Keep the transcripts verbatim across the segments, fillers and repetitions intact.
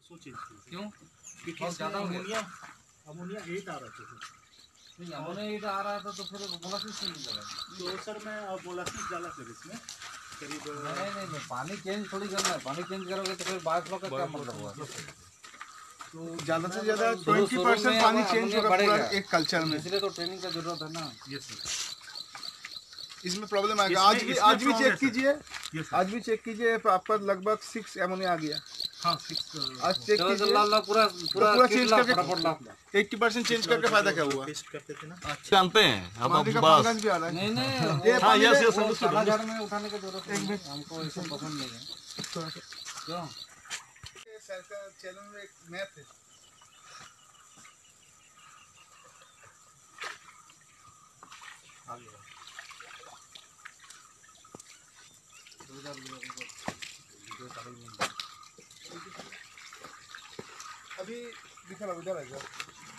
क्यों? क्योंकि ज्यादा अमोनिया अमोनिया एट आ रहा था। नहीं अमोनिया एट आ रहा था तो फिर मोलासिस नहीं डाला। तो सर मैं मोलासिस डाला फिर इसमें करीब नहीं नहीं नहीं पानी चेंज थोड़ी करना है। पानी चेंज करोगे तो फिर बायोफ्लॉक का क्या मतलब हुआ? तो ज़्यादा से ज़्यादा ट्वेंटी परसेंट पानी चेंज होगा पूरा एक कल्चर में, इसलिए तो ट्रेनिंग का जरूरत है ना। यस इसमें प्रॉब्लम आएगा। आज भी आज भी चेक कीजिए, आज भी चेक कीजिए आपका लगभग सिक्स एमोनिया आ गया। हाँ सिक्स आज चेक कीजिए पूरा पूरा पूरा चेंज करके एट्टी परसेंट चेंज करके फायदा क्या हुआ? टेस्ट करते थे ना। जानते हैं अब अब बस भी आ रहा है। नहीं नहीं ये हाँ यस यस घर में उठाने की जरूरत नहीं, हमको ये सब पसंद नहीं है। क्यों? सर का चैनल में एक मैप है। अभी दिखा रहा उधर आएगा।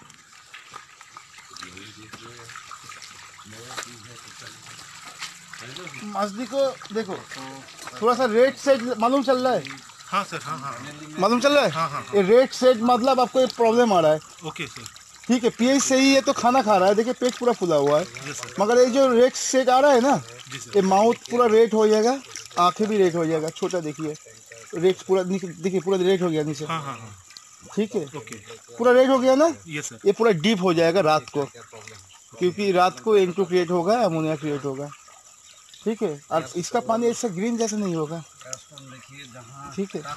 मछली को देखो थोड़ा सा रेड सेट मालूम चल रहा है। हाँ सर हाँ हाँ मालूम चल रहा है। हाँ हाँ ये रेड सेट मतलब आपको एक प्रॉब्लम आ रहा है। ओके सर ठीक है पीएच सही है तो खाना खा रहा है। देखिए पेट पूरा फुला हुआ है, मगर ये जो रेड सेट आ रहा है ना ये माउथ पूरा रेड हो जाएगा, आंखें भी रेड हो जाएगा। छोटा देखिए रेड पूरा देखिए पूरा रेड हो गया नीचे। हाँ हाँ हाँ ठीक है पूरा रेड हो गया ना। यस सर ये पूरा डीप हो जाएगा रात को, क्योंकि रात को एन टू क्रिएट होगा, अमोनिया क्रिएट होगा। ठीक है और इसका पानी ऐसा ग्रीन जैसा नहीं होगा। ठीक है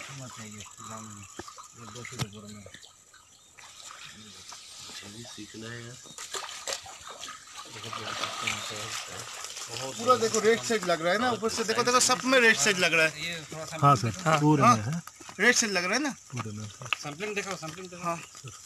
सीखना है यार। पूरा देखो रेड सेट लग रहा है ना ऊपर से। देखो देखो सब में रेड सेट लग रहा है। हाँ सर पूरे में है रेड सेट लग रहा है ना पूरे में। सैंपलिंग देखो सैंपलिंग देखो। हाँ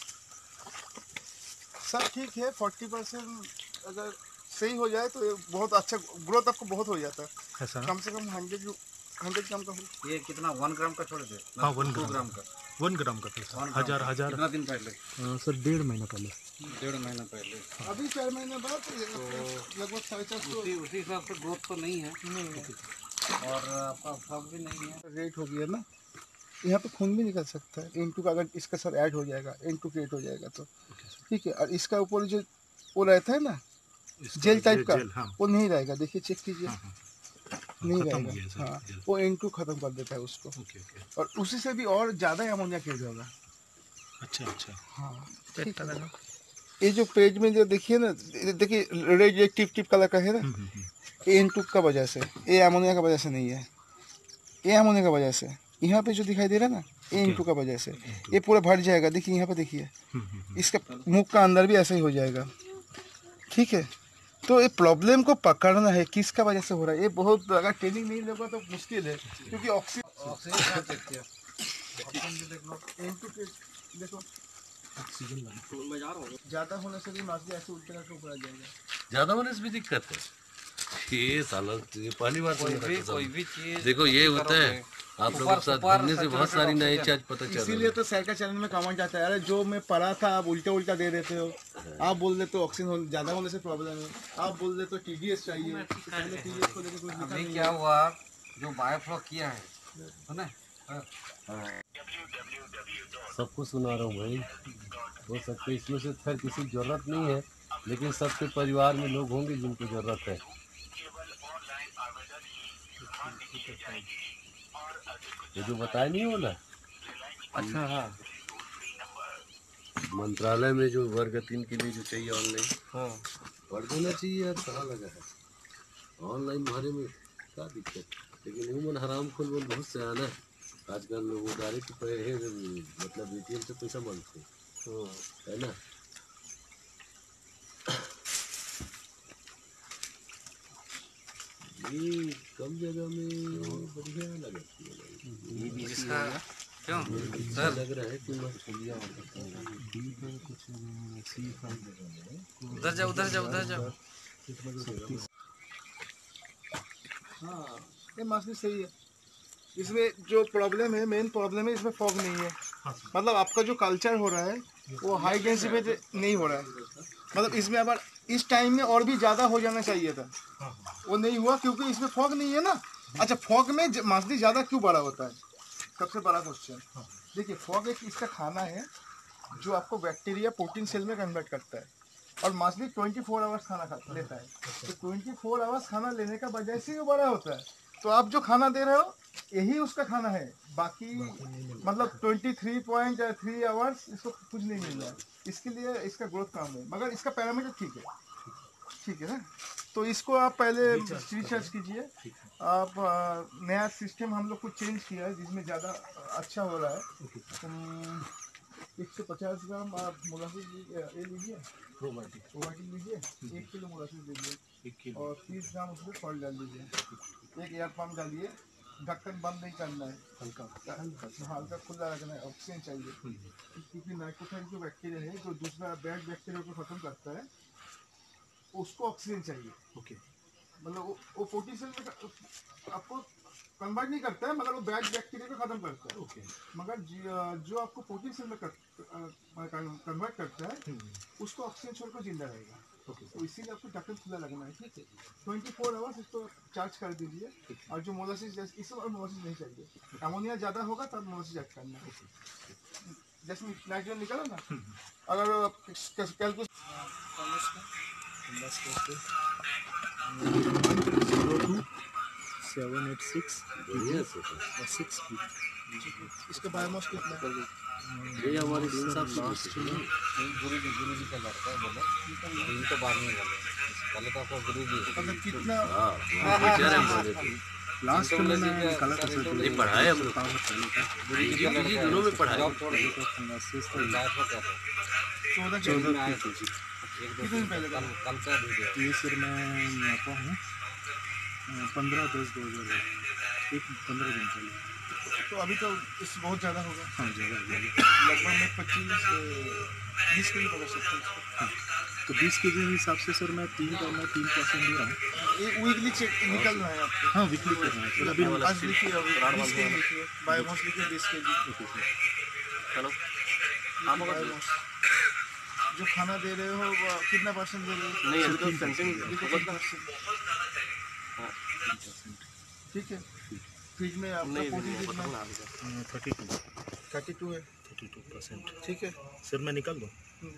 सब ठीक है। फोर्टी परसेंट अगर सही हो जाए तो ये बहुत अच्छा ग्रोथ आपको बहुत हो जाता है। कम से कम हंड्रेड हंड्रेड ग्राम का हो। ये कितना वन ग्राम का छोड़ दे? हाँ वन ग्राम का वन ग्राम का था। हजार हजार कितना दिन पहले? सर डेढ़ महीना पहले। डेढ़ महीना पहले अभी चार महीने बाद लगभग साढ़े चार सौ। उसी उसी हिसाब से ग्रोथ तो नहीं है और आपका फॉग भी नहीं है। रेट हो गया ना, यहाँ पे खून भी निकल सकता है। एन टू का अगर इसका सर ऐड हो जाएगा, एन टू क्रिएट हो जाएगा तो ठीक है। और इसका ऊपर जो वो रहता है ना जेल टाइप का हाँ। वो नहीं रहेगा। देखिए चेक कीजिए हाँ, हाँ। नहीं रहेगा। हाँ वो एन टू खत्म कर देता है उसको। Okay, okay. और उसी से भी और ज़्यादा अमोनिया क्रिएट होगा। अच्छा अच्छा हाँ ठीक है। ये जो पेज में जो देखिए ना, देखिए रेड ये टिप टिप कलर का है ना, ये एन टू का वजह से, ये अमोनिया का वजह से नहीं है। ये अमोनिया का वजह से यहाँ पे जो दिखाई दे रहा है ना ये एन टू का वजह से ये पूरा भर जाएगा। देखिए यहाँ पे देखिए इसका मुख का अंदर भी ऐसा ही हो जाएगा। ठीक है तो ये प्रॉब्लम को पकड़ना है किसका वजह से हो रहा है। ये बहुत अगर ट्रेनिंग नहीं लेगा तो मुश्किल है, क्योंकि ऑक्सीजन ऑक्सीजन देखो ज़्यादा होने से भी मछली ऐसे उल्टे करके ऊपर आ जाएगा। ज्यादा होने से भी दिक्कत है। ये साला ये पहली बार कोई भी कोई भी चीज देखो ये होता है आप लोगों के साथ घूमने से बहुत सारी नई चीज पता चल रही है। इसीलिए तो सर का चैनल में कमेंट आता है, अरे जो मैं पढ़ा था आप उल्टा उल्टा दे देते हो। आप बोल देते हो ऑक्सीजन ज़्यादा होने से प्रॉब्लम है, आप बोल देते हो टीडीएस चाहिए। पहले टीडीएस को लेकर कुछ लिखा नहीं। क्या हुआ जो बायोफ्लॉक किया है सुने सबको सुना रहा हूँ भाई। हो सकता है इसमें से खैर किसी की जरूरत नहीं है, लेकिन सबके परिवार में लोग होंगे जिनको जरूरत है। ये जो बताया नहीं हो ना। अच्छा हाँ मंत्रालय में जो वर्ग तीन के लिए जो चाहिए ऑनलाइन हाँ भर देना चाहिए यार। कहाँ लगा है ऑनलाइन भरे में क्या दिक्कत। लेकिन ह्यूमन हराम खोल बोल बहुत से आना आजकल लोग उधारे के पैसे मतलब एटीएम से पैसा मांगते है ना। ये कम जगह में बढ़िया लगती है। इसका क्यों सर लग रहा है कि उधर जाओ उधर जाओ उधर जाओ। हाँ ये मछली सही है। इसमें जो प्रॉब्लम है, मेन प्रॉब्लम है इसमें फॉग नहीं है। मतलब आपका जो कल्चर हो रहा है वो हाई डेंसिटी पे नहीं हो रहा है। मतलब इसमें अगर इस टाइम में और भी ज़्यादा हो जाना चाहिए था, वो नहीं हुआ क्योंकि इसमें फॉग नहीं है ना। अच्छा फॉग में मछली ज़्यादा क्यों बड़ा होता है, सबसे बड़ा क्वेश्चन। देखिए फॉग एक इसका खाना है जो आपको बैक्टीरिया प्रोटीन सेल में कन्वर्ट करता है, और मछली ट्वेंटी फोर आवर्स खाना खा लेता है। तो ट्वेंटी फोर आवर्स खाना लेने का वजह से वो बड़ा होता है। तो आप जो खाना दे रहे हो यही उसका खाना है, बाकी मतलब twenty three point three hours इसको कुछ नहीं मिल रहा है, इसके लिए इसका ग्रोथ कम है, मगर इसका पैरामीटर ठीक है। ठीक है ना, तो इसको आप पहले रिसर्च कीजिए। आप आ, नया सिस्टम हम लोग को चेंज किया है जिसमें ज़्यादा अच्छा हो रहा है। एक सौ पचास ग्राम आप मोलासिस ये लीजिए, प्रोबायोटिक प्रोबायोटिक लीजिए, एक किलो मोलासिस लीजिए और तीस ग्राम उसमें सॉल्ट डाल दीजिए, एक एयर पंप डालिए, ढक्कन बंद नहीं करना है, हल्का हल्का हल्का खुला रखना है, ऑक्सीजन चाहिए क्योंकि नाइट्रोफाइल जो बैक्टीरिया है जो दूसरा बैड बैक्टीरिया को खत्म करता है उसको ऑक्सीजन चाहिए। ओके, मतलब वो वो पोटेशियम में आपको कन्वर्ट नहीं करता है मगर वो बैड बैक्टीरिया को खत्म करता है। ओके, मगर जो आपको पोटेशियम में कन्वर्ट करता है उसको ऑक्सीजन छोड़कर जिंदा रहेगा। ओके, तो इसीलिए आपको ढक्कन खुला लगना है। ठीक है, ट्वेंटी फोर आवर्स इसको चार्ज कर दीजिए। और जो मोलासिस इस बार मोलासिस नहीं चाहिए, अमोनिया ज़्यादा होगा तब मोलासिस ऐड करना है। जैसे नाइट्रोजन निकाला ना, अगर calculation zero two seven eight six और सिक्स इसका बायोमास कितना है? ये हमारी लास्ट गुरु जी गुरु जी का लड़का है बोले, ये तो बाद में बोले, पहले तो आपको गुरु जी मतलब कितना लास्ट में मैं निकाला था सर, ये पढ़ाए हम लोग गुरु जी का ये दोनों में पढ़ाए। जॉब छोड़ दी तो लाइफ में क्या था चौदह चौदह में आए थे के जी एक दो दिन पहले कल कल का वीडियो ये सर मैं आता हूँ पंद्रह दस दो हज़ार एक पंद्रह दिन पहले। तो अभी तो इस बहुत ज़्यादा होगा। हाँ ज़्यादा ज़्यादा लगभग मैं पच्चीस बीस के जी पकड़ सकता हूँ। हाँ, तो बीस के जी हिसाब से सर मैं तीन का मैं तीन परसेंट दे रहा हूँ। ये वीकली चेक निकल रहा है आपको? हाँ वीकली कर रहा है सर। अभी आज लिखिए, अभी बीस के जी लिखिए, बायोमास लिखिए बीस के जी। ओके सर, चलो बायोमास जो खाना दे रहे हो वो कितना परसेंट दे रहे हो? नहीं अभी तो सेंटिंग तीन परसेंट। ठीक है, फ्रिज में आपका प्रोटीन कितना है? थर्टी टू थर्टी टू है। थर्टी टू परसेंट ठीक है, सर मैं निकाल दूँ।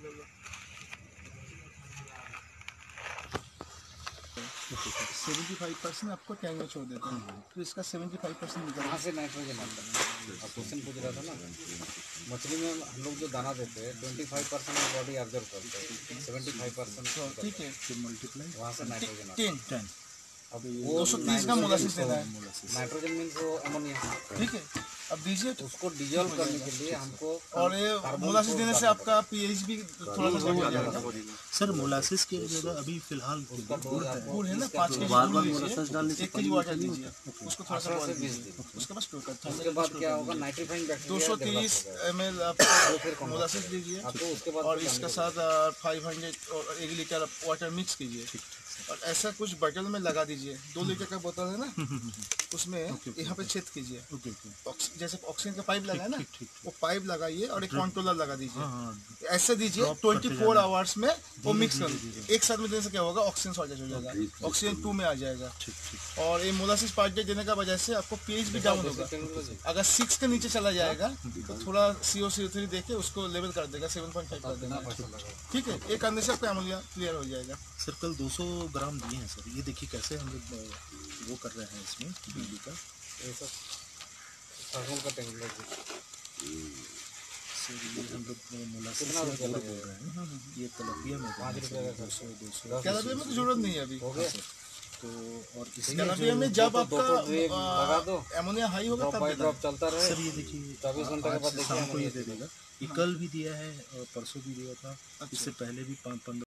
सेवेंटी फाइव परसेंट आपको टैंक में छोड़ देते हैं, तो इसका सेवेंटी फाइव परसेंट निकल कहाँ से नाइट्रोजन आता है? अब क्वेश्चन पूछ रहा था ना, मछली में हम लोग जो दाना देते हैं twenty five percent body observe करते हैं, सेवेंटी फाइव परसेंट ठीक है, फिर मल्टीप्लाई वहाँ से नाइट्रोजन आता है। टेन टेन अब दो सौ तीस ग्राम मोलासिस देना है। नाइट्रोजन मीन्स वो अमोनिया, ठीक है, अब दीजिए तो। उसको डिजोल्व करने के लिए हमको और ये मोलासिस देने से आपका पीएच भी थोड़ा सा कम हो जाएगा। सर मोलासिस की जगह अभी फिलहाल गुड़ है। गुड़ है ना, पाँच के बार जी बार गुड़ मोलासिस डालने लीजिए, से एक के जी वाटर लीजिए, उसको थोड़ा सा बॉईल कीजिए, उसके बाद स्टोर करते उसके बाद क्या होगा, नाइट्रीफाइंग दो बैक्टीरिया सौ तीस एम एल आप मोलासिस लीजिए आपको उसके बाद और इसके साथ फाइव हंड्रेड और एक लीटर वाटर मिक्स कीजिए और ऐसा कुछ बटल में लगा दीजिए। दो लीटर का बोतल है ना, उसमें यहाँ पे छेद कीजिए, ओके ओके जैसे ऑक्सीजन का पाइप लगा है ना, ठीक वो पाइप लगाइए और एक कंट्रोलर लगा दीजिए। हाँ ऐसे दीजिए ट्वेंटी फोर आवर्स में वो मिक्स कर दीजिए। एक साथ में देने से क्या होगा, ऑक्सीजन शॉर्टेज हो जाएगा, ऑक्सीजन टू में आ जाएगा। ठीक ठीक और ये मोलासिस पार्ट देने का वजह से आपको पीएच भी डाउन होगा। अगर सिक्स के नीचे चला जाएगा तो थोड़ा सी ओ सी थ्री देके उसको लेवल कर देगा, सेवन पॉइंट फाइव कर देगा। ठीक है, एक करने से आपका अमोनिया क्लियर हो जाएगा। सर कल दो सौ ग्राम दिए हैं सर, ये देखिए कैसे हम लोग वो कर रहे हैं इसमें बिजली का। ये सब थर्मल का टेक्नोलॉजी सर ये हम लोग मोलासिस कितना रुपया बोल लगेगा? रहे हैं, ये तलबिया में पाँच रुपये का दो सौ दो सौ कैलाबिया में तो जरूरत नहीं है अभी। हो गया। तो और इसमें कैलाबिया में जब दो तो ड्रिप लगा दो, आपका अमोनिया हाई होगा ड्रॉप तब बाई देना ड्रॉप चलता रहे। सर ये देखिए चौबीस घंटे के बाद आज शाम को देखिए ये दे देगा। ये कल भी दिया है और परसों भी दिया था, इससे पहले भी पाँच पंद्रह